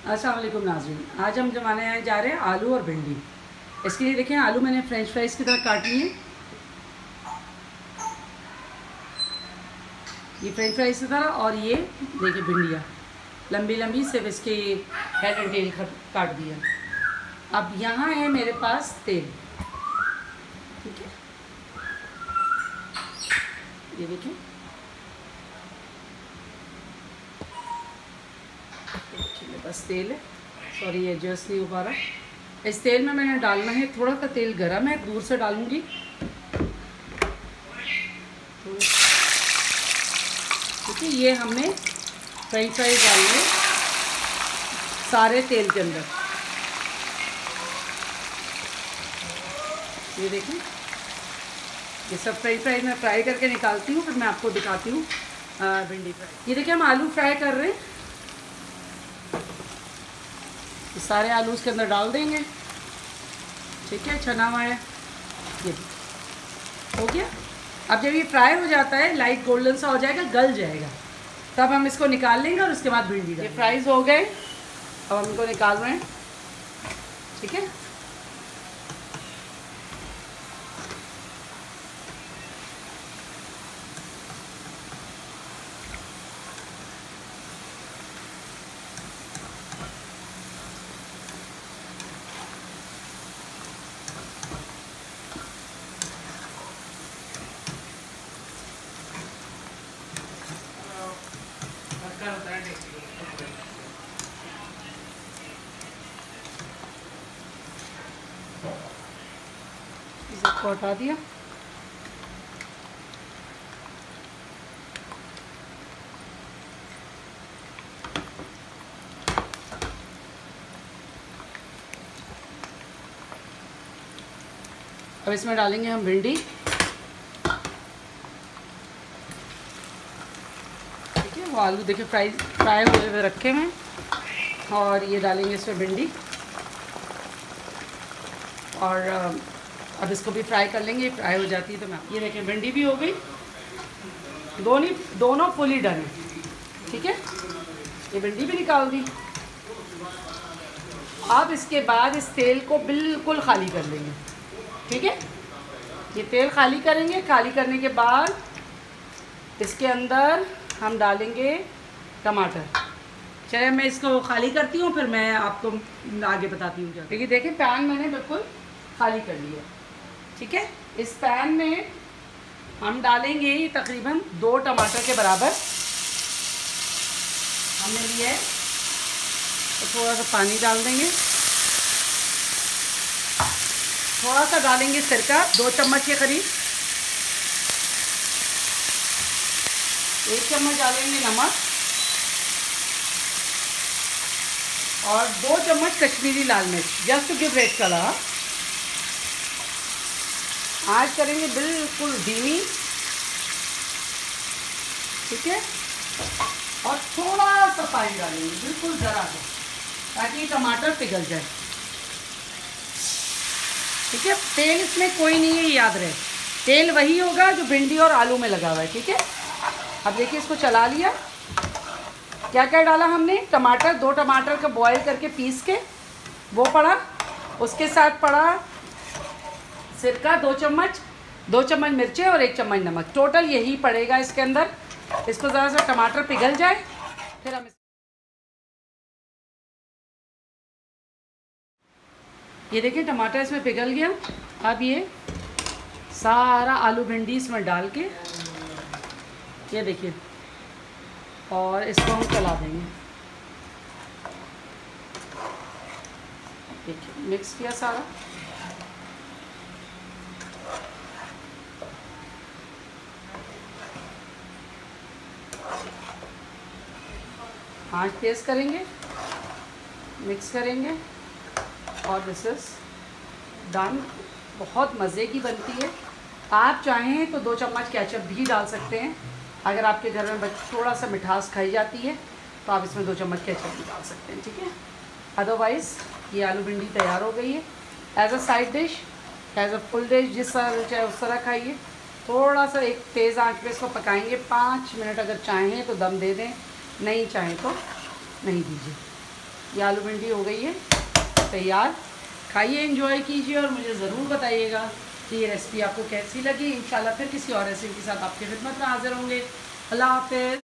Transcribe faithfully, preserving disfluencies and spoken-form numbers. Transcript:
अस्सलाम वालेकुम नाज़रीन, आज हम जमाने जा रहे हैं आलू और भिंडी। इसके लिए देखें, आलू मैंने फ्रेंच फ्राइज की तरह काट लिए। ये फ्रेंच फ्राइज की तरह, और ये देखिए भिंडियाँ लंबी लंबी, सिर्फ इसके हेड एंड टेल काट दिया। अब यहाँ है मेरे पास तेल, ठीक है, ये देखें, मेरे पास तेल है। सॉरी, ये एडजस्ट नहीं हो पा रहा। इस तेल में मैंने डालना है, थोड़ा सा तेल गरम है, दूर से डालूंगी। ठीक है, ये हमने फ्रेंच फ्राइज डालेंगे सारे तेल के अंदर। ये देखें, ये सब फ्रेंच फ्राइज मैं फ्राई करके निकालती हूँ, फिर मैं आपको दिखाती हूँ भिंडी फ्राई। ये देखिए, हम आलू फ्राई कर रहे हैं। ये सारे आलू उसके अंदर डाल देंगे, ठीक है, छना हुआ है, ये हो गया। अब जब ये फ्राई हो जाता है, लाइट गोल्डन सा हो जाएगा, गल जाएगा, तब हम इसको निकाल लेंगे और उसके बाद भिंडी। ये फ्राइज हो गए, अब हम इनको निकाल रहे हैं, ठीक है। इसको हटा दिया। अब इसमें डालेंगे हम भिंडी, ठीक है। वो आलू देखिए फ्राई फ्राई हुए हुए रखे हैं, और ये डालेंगे इसमें भिंडी, और अब इसको भी फ्राई कर लेंगे। फ्राई हो जाती है तो मैं, ये देखें भिंडी भी हो गई, दोनों दोनों फुली डन है, ठीक है। ये भिंडी भी निकाल दी। अब इसके बाद इस तेल को बिल्कुल खाली कर लेंगे, ठीक है। ये तेल खाली करेंगे। खाली करने के बाद इसके अंदर हम डालेंगे टमाटर। चलिए मैं इसको खाली करती हूँ, फिर मैं आपको आगे बताती हूँ क्या। देखिए देखिए पैन मैंने बिल्कुल खाली कर लिया, ठीक है। इस पैन में हम डालेंगे तकरीबन दो टमाटर के बराबर हमने लिया है, तो थोड़ा सा पानी डाल देंगे। थोड़ा सा डालेंगे सिरका, दो चम्मच के करीब। एक चम्मच डालेंगे नमक, और दो चम्मच कश्मीरी लाल मिर्च, just to give red colour. आज करेंगे बिल्कुल धीमी, ठीक है, और थोड़ा सा पानी डालेंगे, बिल्कुल ज़रा सा, ताकि टमाटर पिघल जाए, ठीक है। तेल इसमें कोई नहीं है, याद रहे, तेल वही होगा जो भिंडी और आलू में लगा हुआ है, ठीक है। अब देखिए इसको चला लिया। क्या क्या डाला हमने? टमाटर, दो टमाटर का बॉईल करके पीस के वो पड़ा, उसके साथ पड़ा सिरका दो चम्मच, दो चम्मच मिर्चें और एक चम्मच नमक, टोटल यही पड़ेगा इसके अंदर। इसको ज़रा सा टमाटर पिघल जाए, फिर हम ये देखिए टमाटर इसमें पिघल गया। अब ये सारा आलू भिंडी इसमें डाल के, ये देखिए, और इसको हम चला देंगे। देखिए मिक्स किया सारा। आँच तेज़ करेंगे, मिक्स करेंगे, और दिस इज़ डन। बहुत मज़े की बनती है। आप चाहें तो दो चम्मच केचप भी डाल सकते हैं। अगर आपके घर में थोड़ा सा मिठास खाई जाती है तो आप इसमें दो चम्मच केचप भी डाल सकते हैं, ठीक है। अदरवाइज़ ये आलू भिंडी तैयार हो गई है। As a side dish, as a full dish, जिस तरह चाहे उस तरह खाइए। थोड़ा सा एक तेज़ आंच पे इसको पकाएंगे पाँच मिनट। अगर चाहें तो दम दे दें, नहीं चाहें तो नहीं दीजिए। ये आलू भिंडी हो गई है तैयार। खाइए, एंजॉय कीजिए और मुझे ज़रूर बताइएगा कि ये रेसिपी आपको कैसी लगी। इंशाल्लाह फिर किसी और रेसिपी के साथ आपकी खिदमत में हाजिर होंगे। अल्लाह हाफ़िज़।